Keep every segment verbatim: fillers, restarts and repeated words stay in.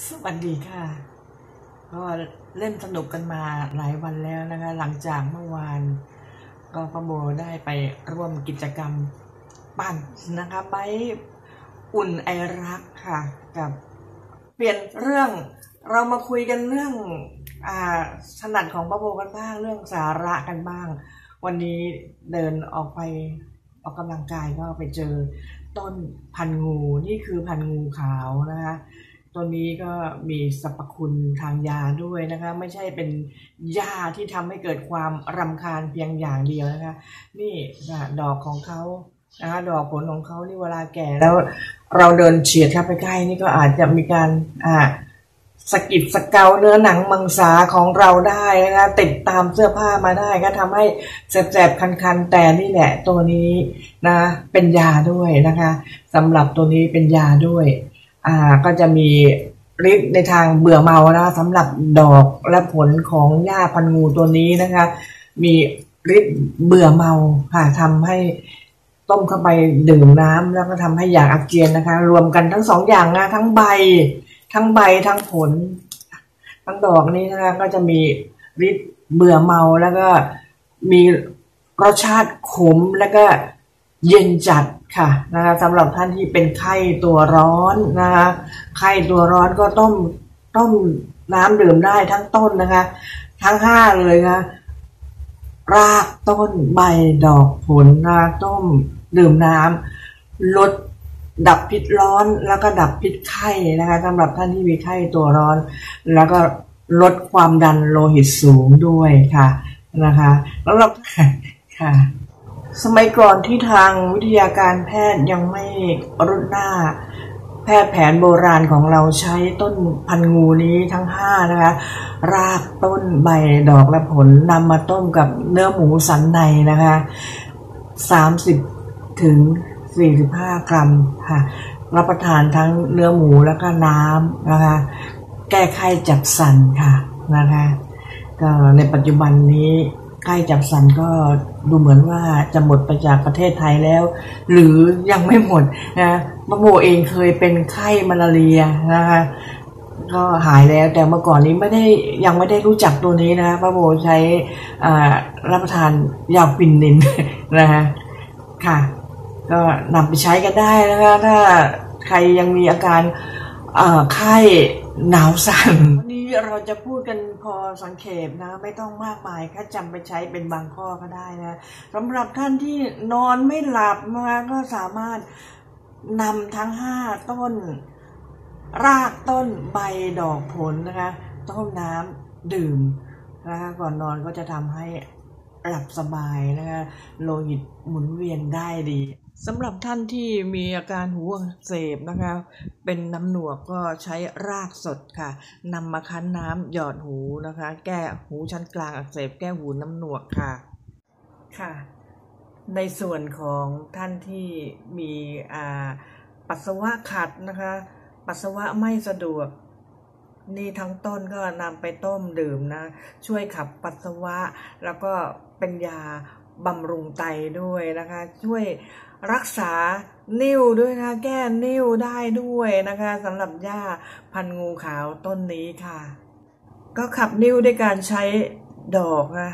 สวัสดีค่ะก็เล่นสนุกกันมาหลายวันแล้วนะคะหลังจากเมื่อวานก็ป้าโบได้ไปร่วมกิจกรรมปั่นนะคะไปอุ่นไอรักค่ะกับเปลี่ยนเรื่องเรามาคุยกันเรื่องอ่าถนัดของป้าโบกันบ้างเรื่องสาระกันบ้างวันนี้เดินออกไปออกกำลังกายก็ไปเจอต้นพันงูนี่คือพันงูขาวนะคะตัวนี้ก็มีสรรพคุณทางยาด้วยนะคะไม่ใช่เป็นยาที่ทำให้เกิดความรำคาญเพียงอย่างเดียวนะคะนี่ดอกของเขานะคะดอกผลของเขานี่เวลาแก่แล้วเราเดินเฉียดเข้าไปใกล้นี่ก็อาจจะมีการอ่าสกิดสเกาเนื้อหนังมังสาของเราได้นะคะติดตามเสื้อผ้ามาได้ก็ทำให้แสบๆคันๆแต่นี่แหละตัวนี้นะเป็นยาด้วยนะคะสำหรับตัวนี้เป็นยาด้วยอ่าก็จะมีฤทธิ์ในทางเบื่อเมานะสำหรับดอกและผลของหญ้าพันงูตัวนี้นะคะมีฤทธิ์เบื่อเมาค่ะทำให้ต้มเข้าไปดื่มน้ำแล้วก็ทำให้อยากอาเจียนนะคะรวมกันทั้งสองอย่างนะทั้งใบทั้งใบทั้งผลทั้งดอกนี้นะคะก็จะมีฤทธิ์เบื่อเมาแล้วก็มีรสชาติขมแล้วก็เย็นจัดค่ะนะคะสำหรับท่านที่เป็นไข้ตัวร้อนนะคะไข้ตัวร้อนก็ต้มต้มน้ำดื่มได้ทั้งต้นนะคะทั้งห้าเลยนะรากต้นใบดอกผลนะคะต้มดื่มน้ำลดดับพิษร้อนแล้วก็ดับพิษไข้นะคะสำหรับท่านที่มีไข้ตัวร้อนแล้วก็ลดความดันโลหิตสูงด้วยค่ะนะคะแล้วเราค่ะสมัยก่อนที่ทางวิทยาการแพทย์ยังไม่รุดหน้าแพทย์แผนโบราณของเราใช้ต้นพันงูนี้ทั้งห้านะคะรากต้นใบดอกและผลนำมาต้มกับเนื้อหมูสันในนะคะสามสิบถึงสี่สิบห้ากรัมค่ะรับประทานทั้งเนื้อหมูแล้วก็น้ำนะคะแก้ไข้จับสันค่ะนะคะก็ในปัจจุบันนี้ไข้จับสันก็ดูเหมือนว่าจะหมดไปจากประเทศไทยแล้วหรือยังไม่หมดนะป้าโบเองเคยเป็นไข้มาลาเรียนะคะก็หายแล้วแต่เมื่อก่อนนี้ไม่ได้ยังไม่ได้รู้จักตัวนี้นะคะป้าโบใช้รับประทานยาควินินนะคะค่ะก็นำไปใช้กันได้นะคะถ้าใครยังมีอาการไข้หนาวสั่นวันนี้เราจะพูดกันพอสังเขปนะไม่ต้องมากมายแค่จำไปใช้เป็นบางข้อก็ได้นะสำหรับท่านที่นอนไม่หลับนะคะก็สามารถนำทั้งห้าต้นรากต้นใบดอกผลนะคะต้มน้ำดื่มนะคะก่อนนอนก็จะทำให้หลับสบายนะคะโลหิตหมุนเวียนได้ดีสำหรับท่านที่มีอาการหูอักเสบนะคะเป็นน้ำหนวกก็ใช้รากสดค่ะนำมาคั้นน้ำหยอดหูนะคะแก้หูชั้นกลางอักเสบแก้หูน้ำหนวกค่ะค่ะในส่วนของท่านที่มีอ่าปัสสาวะขัดนะคะปัสสาวะไม่สะดวกนี่ทั้งต้นก็นำไปต้มดื่มนะช่วยขับปัสสาวะแล้วก็เป็นยาบำรุงไตด้วยนะคะช่วยรักษานิ่วด้วยนะแก้นิ่วได้ด้วยนะคะสำหรับหญ้าพันงูขาวต้นนี้ค่ะก็ขับนิ่วด้วยการใช้ดอกนะ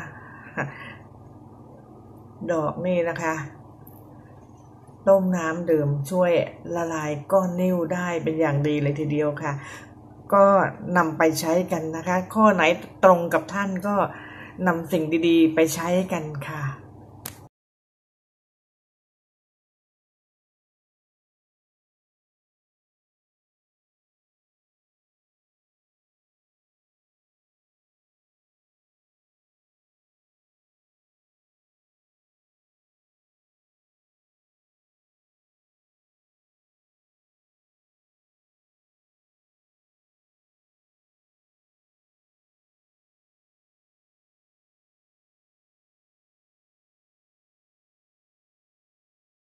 ดอกนี่นะคะต้มน้ำดื่มช่วยละลายก้อนนิ่วได้เป็นอย่างดีเลยทีเดียวค่ะก็นำไปใช้กันนะคะข้อไหนตรงกับท่านก็นำสิ่งดีๆไปใช้กันค่ะ